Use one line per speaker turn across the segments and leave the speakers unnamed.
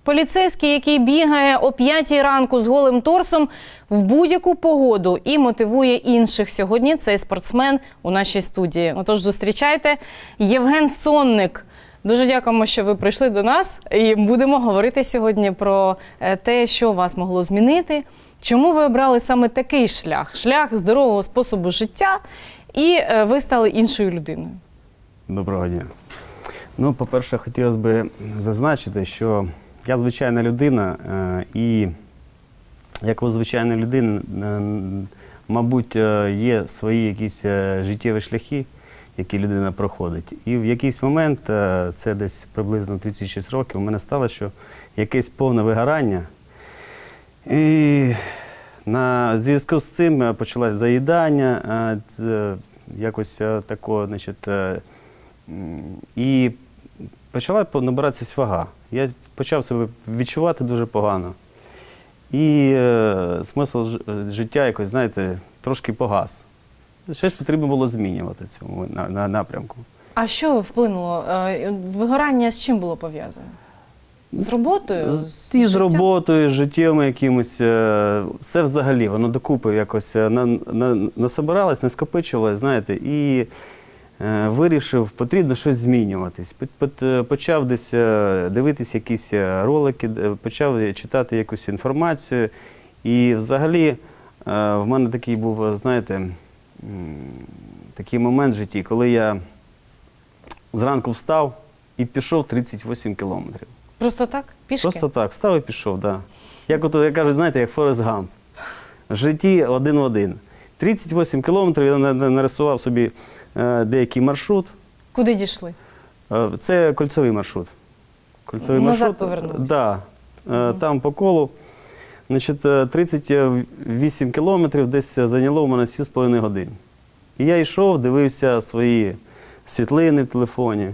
Поліцейський, який бігає о 5-й ранку з голим торсом в будь-яку погоду і мотивує інших. Сьогодні цей спортсмен у нашій студії. Отож, зустрічайте, Євген Сонник. Дуже дякуємо, що ви прийшли до нас. І будемо говорити сьогодні про те, що вас могло змінити. Чому ви обрали саме такий шлях? Шлях здорового способу життя, і ви стали іншою людиною.
Доброго дня. Ну, по-перше, хотілося б зазначити, що я звичайна людина, і як у звичайної людини, мабуть, є свої якісь життєві шляхи, які людина проходить. І в якийсь момент, це десь приблизно 36 років, у мене стало, що якесь повне вигорання. І на зв'язку з цим почалось заїдання, якось такого, значить, і почала набиратися вага. Я почав себе відчувати дуже погано. І смисл життя якось, знаєте, трошки погас. Щось потрібно було змінювати в цьому напрямку. А
що вплинуло? Вигорання з чим було пов'язане? З роботою?
І з роботою, з життєвими якимось. Все взагалі, воно докупи якось насобиралось, наскопичувалось, знаєте, і вирішив, потрібно щось змінюватись. Почав десь дивитись якісь ролики, почав читати якусь інформацію. І взагалі в мене такий був, знаєте, такий момент в житті, коли я зранку встав і пішов 38 кілометрів.
Просто так? Пішки?
Просто так. Встав і пішов, так. Як кажуть, знаєте, як Форест Гамп. В житті один в один. 38 кілометрів я нарисував собі деякий маршрут.
Куди дійшли?
Це кольцевий маршрут. Кольцевий
назад повернулися?
Так. Там по колу. Значить, 38 кілометрів десь зайняло у мене 7,5 годин. І я йшов, дивився свої світлини в телефоні.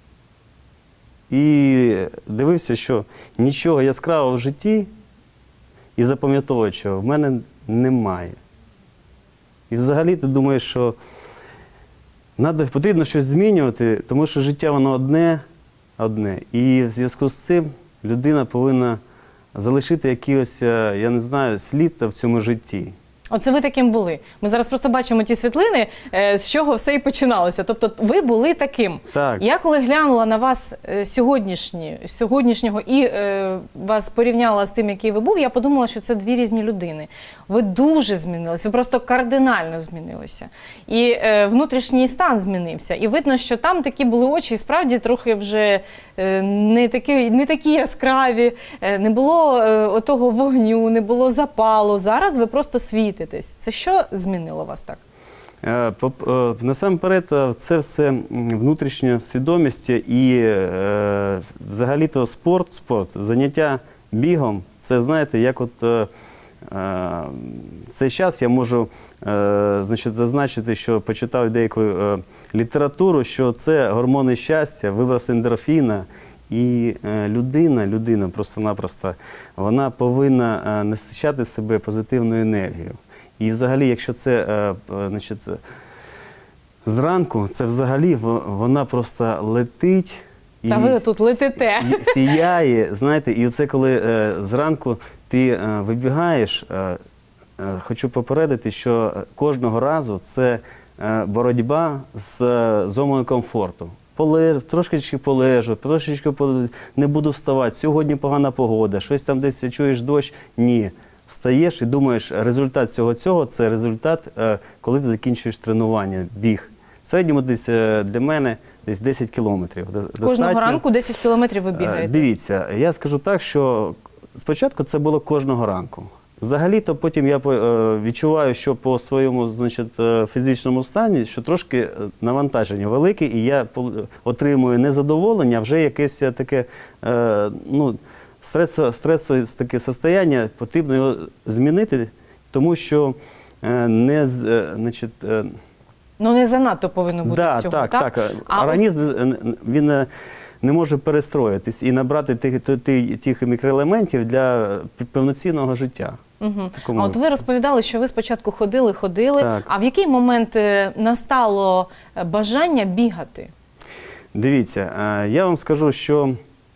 І дивився, що нічого яскравого в житті і запам'ятовуючого в мене немає. І взагалі ти думаєш, що потрібно щось змінювати, тому що життя воно одне. І в зв'язку з цим людина повинна залишити якийсь, я не знаю, слід в цьому житті.
Оце ви таким були. Ми зараз просто бачимо ті світлини, з чого все і починалося. Тобто ви були таким.
Так.
Я коли глянула на вас сьогоднішнього і вас порівняла з тим, який ви був, я подумала, що це дві різні людини. Ви дуже змінилися, ви просто кардинально змінилися. І внутрішній стан змінився. І видно, що там такі були очі, і справді трохи вже не такі яскраві, не було отого вогню, не було запалу. Зараз ви просто світите. Це що змінило вас так?
Насамперед, це все внутрішня свідомість і взагалі-то спорт, заняття бігом, це, знаєте, як от цей час я можу значить, зазначити, що почитав деяку літературу, що це гормони щастя, виброс ендорфіна. І людина просто-напросто, вона повинна насичати себе позитивною енергією. І взагалі, якщо це, значить, зранку, це взагалі вона просто летить.
Та ви тут летите.
Сіяє, знаєте, і це коли зранку ти вибігаєш, хочу попередити, що кожного разу це боротьба з зоною комфорту. Трошечки полежу, трошечки не буду вставати, сьогодні погана погода, щось там десь чуєш дощ. Ні. Встаєш і думаєш, результат всього цього – це результат, коли ти закінчуєш тренування, біг. В середньому десь для мене десь 10 кілометрів.
Кожного ранку 10 кілометрів ви бігаєте?
Дивіться, я скажу так, що спочатку це було кожного ранку. Взагалі-то потім я відчуваю, що по своєму, значить, фізичному стані, що трошки навантаження велике, і я отримую незадоволення, а вже якесь таке, ну, стресове таке состояння, потрібно його змінити, тому що значить,
ну, не занадто повинно бути всього, так?
Так. Організм, він не може перестроїтись і набрати тих мікроелементів для повноцінного життя.
А от ви розповідали, що ви спочатку ходили, а в який момент настало бажання бігати?
Дивіться, я вам скажу, що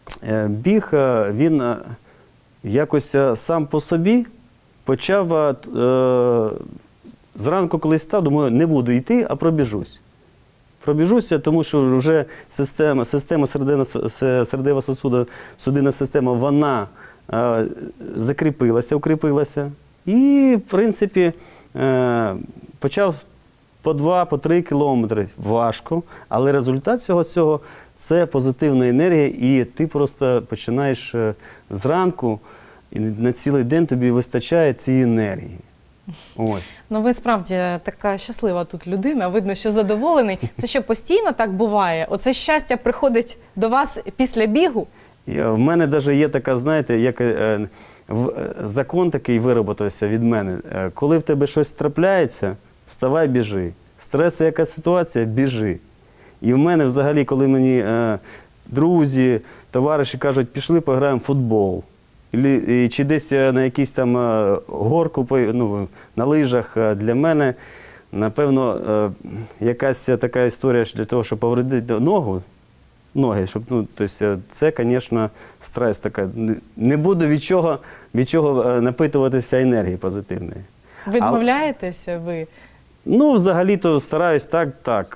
біг, він якось сам по собі почав, зранку коли став, думаю, не буду йти, а пробіжусь. Пробіжуся, тому що вже система серцево-судинна система, вона закріпилася, укріпилася. І, в принципі, почав по 2-3 кілометри. Важко, але результат цього – це позитивна енергія, і ти просто починаєш зранку, і на цілий день тобі вистачає цієї енергії. Ось.
Ну, ви справді така щаслива тут людина, видно, що задоволений. Це що, постійно так буває? Оце щастя приходить до вас після бігу?
В мене навіть є така, знаєте, як закон такий вироботався від мене. Коли в тебе щось трапляється, вставай, біжи. Стресова якась ситуація – біжи. І в мене взагалі, коли мені друзі, товариші кажуть, пішли пограємо в футбол, чи десь на якійсь там горку, на лижах, для мене, напевно, якась така історія для того, щоб повредити ноги, щоб, тобто, це, звісно, стрес така. Не буду від чого напитуватися енергії позитивної.
Відмовляєтеся ви?
Ну, взагалі-то стараюсь так.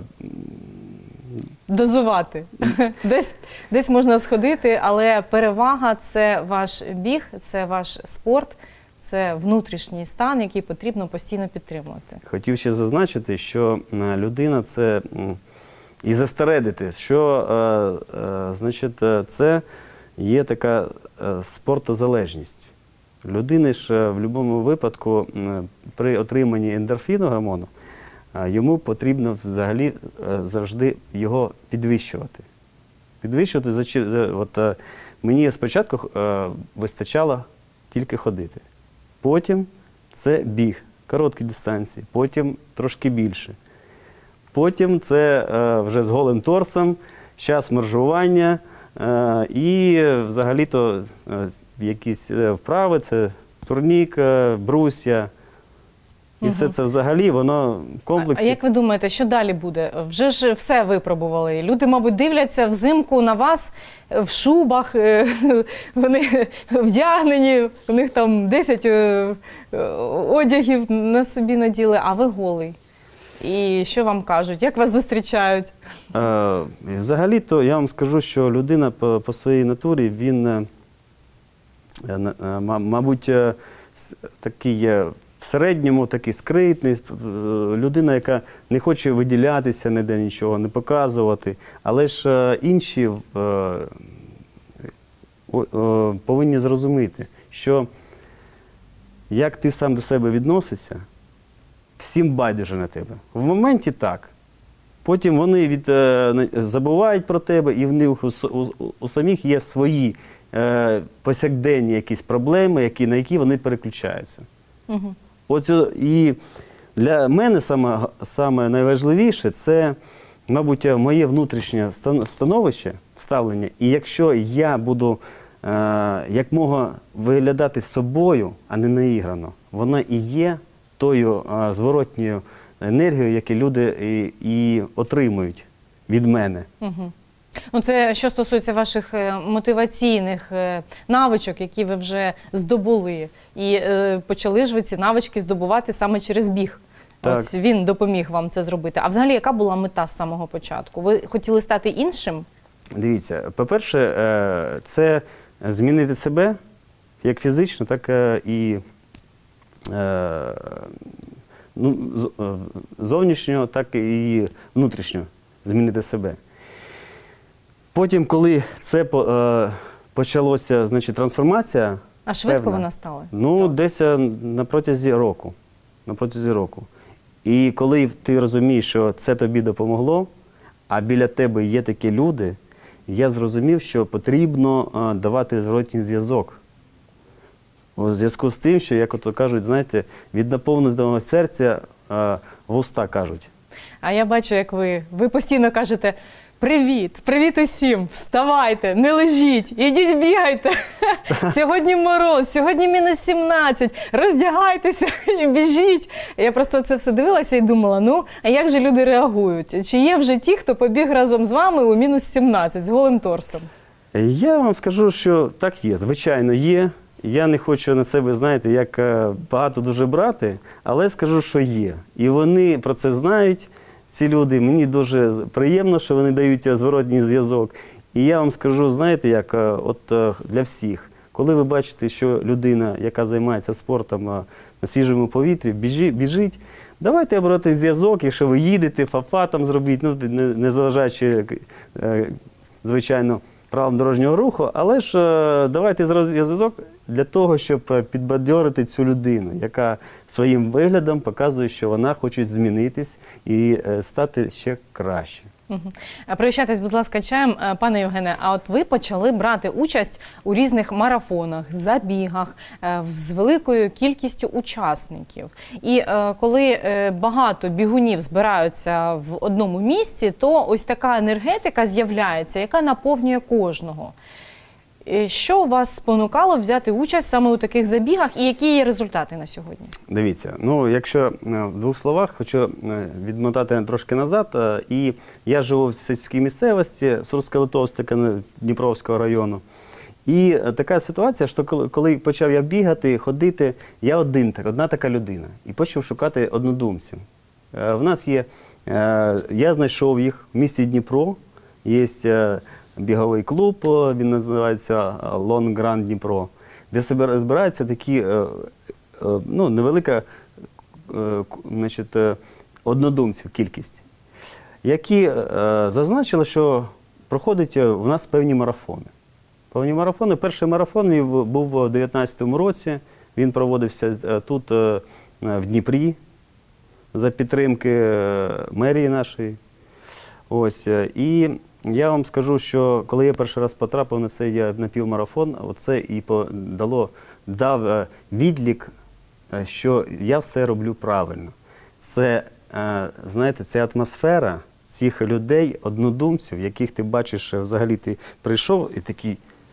Дозувати. Десь можна сходити, але перевага – це ваш біг, це ваш спорт, це внутрішній стан, який потрібно постійно підтримувати.
Хотів ще зазначити, що людина – це і застередити, що, значить, це є така спортозалежність. Людини ж в будь-якому випадку при отриманні ендорфіну гормону йому потрібно взагалі завжди його підвищувати. От мені спочатку вистачало тільки ходити. Потім це біг, короткі дистанції, потім трошки більше. Потім це вже з голим торсом, час моржування і взагалі-то якісь вправи, це турнік, брусья. І все це взагалі, воно в комплексі.
А як ви думаєте, що далі буде? Вже ж все випробували. Люди, мабуть, дивляться взимку на вас в шубах, вони вдягнені, у них там 10 одягів на собі наділи, а ви голий. І що вам кажуть? Як вас зустрічають?
Взагалі-то я вам скажу, що людина по своїй натурі, він, мабуть, такий в середньому такий скритний, людина, яка не хоче виділятися ніде нічого, не показувати. Але ж інші повинні зрозуміти, що як ти сам до себе відносишся, всім байдуже на тебе. В моменті так. Потім вони забувають про тебе, і в них у самих є свої повсякденні якісь проблеми, на які вони переключаються.
Угу.
І для мене саме найважливіше – це, мабуть, моє внутрішнє ставлення. І якщо я буду якмога виглядати собою, а не наіграно, вона і є тою зворотньою енергією, яку люди і отримують від мене.
Угу. Ну, це що стосується ваших мотиваційних навичок, які ви вже здобули. І почали ж ви ці навички здобувати саме через біг.
Так.
Ось він допоміг вам це зробити. А взагалі, яка була мета з самого початку? Ви хотіли стати іншим?
Дивіться, по-перше, це змінити себе, як фізично, так і зовнішньо, так і внутрішньо змінити себе. Потім, коли це почалося, значить, трансформація.
А швидко
певна,
вона стала?
Ну, десь на протязі року. І коли ти розумієш, що це тобі допомогло, а біля тебе є такі люди, я зрозумів, що потрібно давати зворотній зв'язок. У зв'язку з тим, що, як ото кажуть, знаєте, від наповненого серця вуста кажуть.
А я бачу, як ви постійно кажете: привіт, привіт усім, вставайте, не лежіть, ідіть бігайте. Сьогодні мороз, сьогодні мінус 17, роздягайтеся і біжіть. Я просто це все дивилася і думала, ну, а як же люди реагують? Чи є вже ті, хто побіг разом з вами у мінус 17 з голим торсом?
Я вам скажу, що так є, звичайно є. Я не хочу на себе, знаєте, як багато дуже брати, але скажу, що є. І вони про це знають, ці люди. Мені дуже приємно, що вони дають зворотній зв'язок. І я вам скажу, знаєте, як от для всіх, коли ви бачите, що людина, яка займається спортом на свіжому повітрі, біжить, давайте обрати зв'язок, якщо ви їдете, фафа там зробіть, ну, не заважаючи, звичайно, правилам дорожнього руху, але ж давайте зв'язок для того, щоб підбадьорити цю людину, яка своїм виглядом показує, що вона хоче змінитись і стати ще краще.
Пригощайтесь, будь ласка, чаєм. Пане Євгене, а от ви почали брати участь у різних марафонах, забігах з великою кількістю учасників. І коли багато бігунів збираються в одному місці, то ось така енергетика з'являється, яка наповнює кожного. Що вас спонукало взяти участь саме у таких забігах і які є результати на сьогодні?
Дивіться, ну якщо в двох словах, хочу відмотати трошки назад. І я живу в сільській місцевості Сурсько-Литовська Дніпровського району. І така ситуація, що коли почав я бігати, ходити, я одна така людина. І почав шукати однодумців. В нас є, я знайшов їх в місті Дніпро, є біговий клуб, він називається Long Run Дніпро, де збираються такі, ну, невелика, значить, однодумців кількість, які зазначили, що проходять у нас певні марафони. Певні марафони. Перший марафон був у 2019 році, він проводився тут, в Дніпрі, за підтримки мерії нашої. Ось, і я вам скажу, що коли я перший раз потрапив на цей напівмарафон, оце і дав відлік, що я все роблю правильно. Це, знаєте, це атмосфера цих людей, однодумців, яких ти бачиш, взагалі ти прийшов і такий...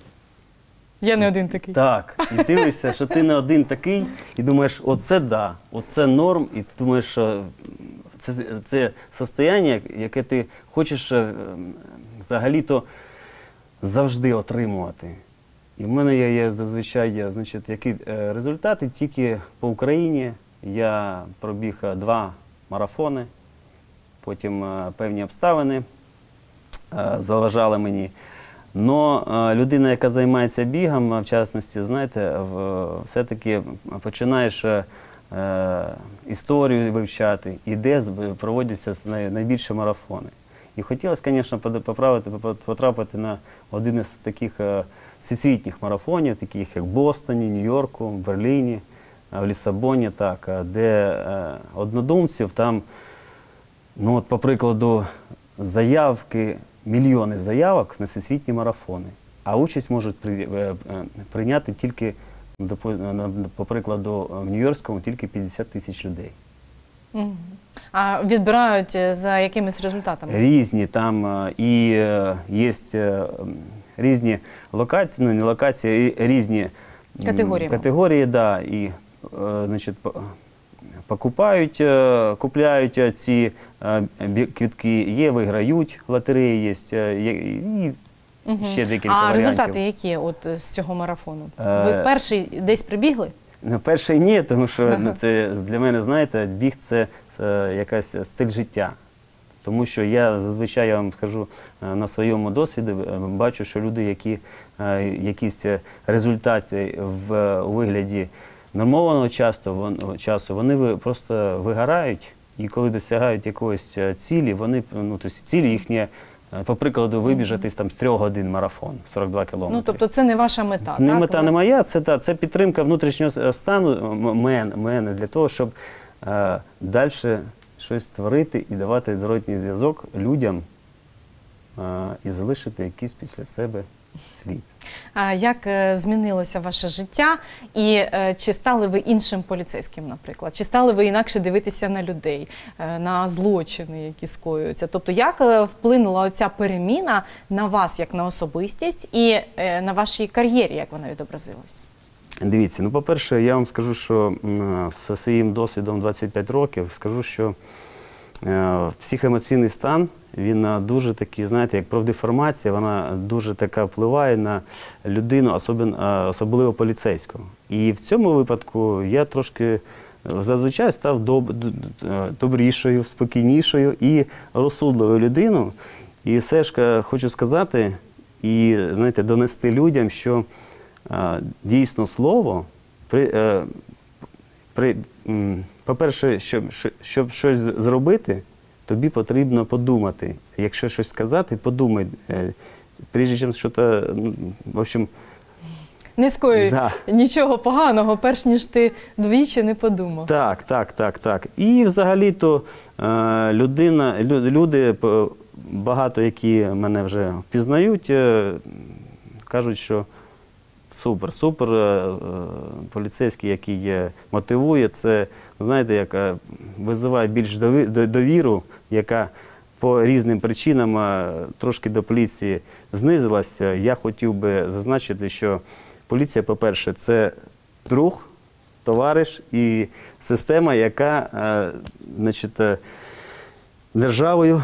Я не один такий.
Так, і дивишся, що ти не один такий, і думаєш, оце да, оце норм, і ти думаєш, що це состояння, яке ти хочеш взагалі-то завжди отримувати. І в мене є зазвичай, значить, які результати тільки по Україні. Я пробіг 2 марафони, потім певні обставини заважали мені. Но людина, яка займається бігом, в частності, знаєте, все-таки починаєш історію вивчати, і де проводяться найбільші марафони. І хотілося, звісно, потрапити на один із таких всесвітніх марафонів, таких як в Бостоні, Нью-Йорку, Берліні, в Лісабоні, так, де однодумців там, ну от, по прикладу, заявки, мільйони заявок на всесвітні марафони, а участь можуть прийняти тільки, по прикладу, в Нью-Йоркському тільки 50 тисяч людей.
А відбирають за якимись результатами? Різні,
там і є різні локації, ну не локації, різні категорії, да, і, значить, купляють ці квитки, є, виграють, лотереї є, і ще декілька варіантів.
А результати які от з цього марафону? Ви перший десь прибігли?
Перший ні, тому що це для мене, знаєте, біг – це якась стиль життя. Тому що я зазвичай, я вам скажу, на своєму досвіді бачу, що люди, які якісь результати у вигляді нормованого часу, вони просто вигорають, і коли досягають якоїсь цілі, вони, ну, тобто цілі їхні, по прикладу, вибіжати там з 3 годин марафон, 42 кілометри.
Ну, тобто це не ваша мета,
не
так?
Мета не моя, це підтримка внутрішнього стану мене для того, щоб далі щось створити і давати зворотній зв'язок людям і залишити якийсь після себе слід.
Як змінилося ваше життя і чи стали ви іншим поліцейським, наприклад? Чи стали ви інакше дивитися на людей, на злочини, які скоюються? Тобто як вплинула оця переміна на вас як на особистість і на вашій кар'єрі, як вона відобразилась?
Дивіться, ну, по-перше, я вам скажу, що зі своїм досвідом 25 років скажу, що психоемоційний стан, він дуже такий, знаєте, як профдеформація, вона дуже така впливає на людину, особливо поліцейського. І в цьому випадку я трошки зазвичай став добрішою, спокійнішою і розсудливою людиною. І все ж хочу сказати і, знаєте, донести людям, що дійсно слово, по-перше, щоб щось зробити, тобі потрібно подумати. Якщо щось сказати, подумай. Прежде чим щось, в общем...
Не скоюй нічого поганого, перш ніж ти двічі не подумав.
Так. І взагалі-то люди, багато які мене вже впізнають, кажуть, що супер, поліцейський, який мотивує, це, знаєте, як визиває більш довіру, яка по різним причинам трошки до поліції знизилася. Я хотів би зазначити, що поліція, по-перше, це друг, товариш і система, яка, значить, державою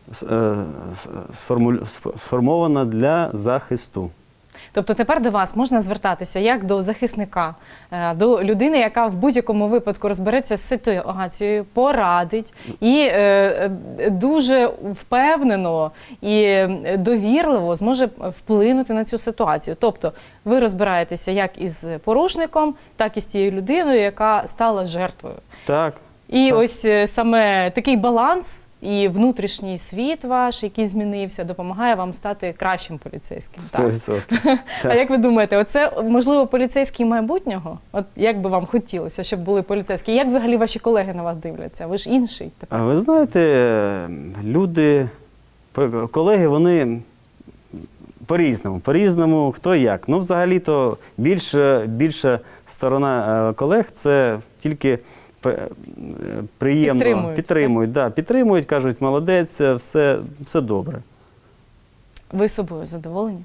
сформована для захисту.
Тобто тепер до вас можна звертатися як до захисника, до людини, яка в будь-якому випадку розбереться з ситуацією, порадить і дуже впевнено і довірливо зможе вплинути на цю ситуацію. Тобто ви розбираєтеся як із порушником, так і з тією людиною, яка стала жертвою.
Так.
І ось саме такий баланс і внутрішній світ ваш, який змінився, допомагає вам стати кращим поліцейським.
100%.
А як ви думаєте, оце, можливо, поліцейський майбутнього? От як би вам хотілося, щоб були поліцейські? Як взагалі ваші колеги на вас дивляться? Ви ж інший тепер.
А ви знаєте, люди, колеги, вони по-різному, хто як. Ну, взагалі-то більша сторона колег – це тільки приємно, підтримують, кажуть, молодець, все добре.
Ви собою задоволені?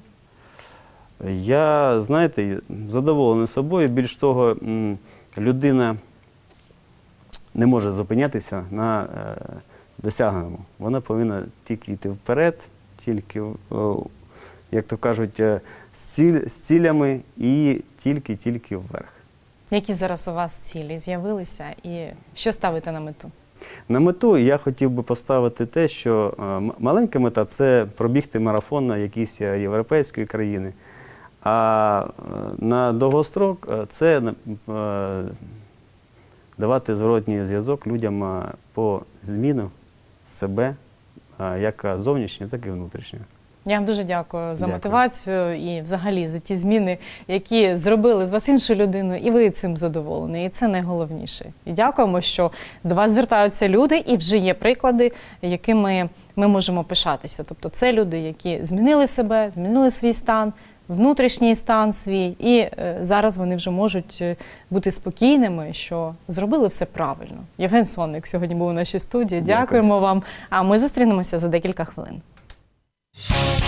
Я, знаєте, задоволений собою. Більш того, людина не може зупинятися на досягненому. Вона повинна тільки йти вперед, тільки, як то кажуть, з цілями і тільки вверх.
Які зараз у вас цілі з'явилися і що ставите на мету?
На мету я хотів би поставити те, що маленька мета – це пробігти марафон на якійсь європейської країни, а на довгострок – це давати зворотній зв'язок людям по зміну себе, як зовнішнього, так і внутрішнього.
Я вам дуже дякую за мотивацію і взагалі за ті зміни, які зробили з вас іншу людину, і ви цим задоволені, і це найголовніше. І дякуємо, що до вас звертаються люди, і вже є приклади, якими ми можемо пишатися. Тобто це люди, які змінили себе, змінили свій стан, внутрішній стан свій, і зараз вони вже можуть бути спокійними, що зробили все правильно. Євген Сонник сьогодні був у нашій студії. Дякуємо вам, а ми зустрінемося за декілька хвилин.